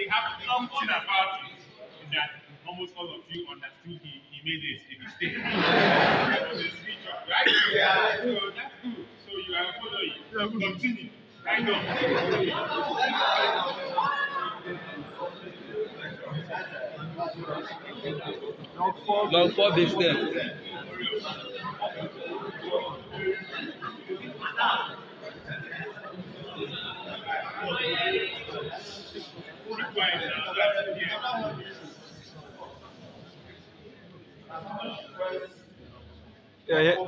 happened about it is that almost all of you understood he made a mistake. It was a switch up, right? Yeah. So that's good. So you are following. Continue. Right on. Long 4 big steps. Yeah, yeah.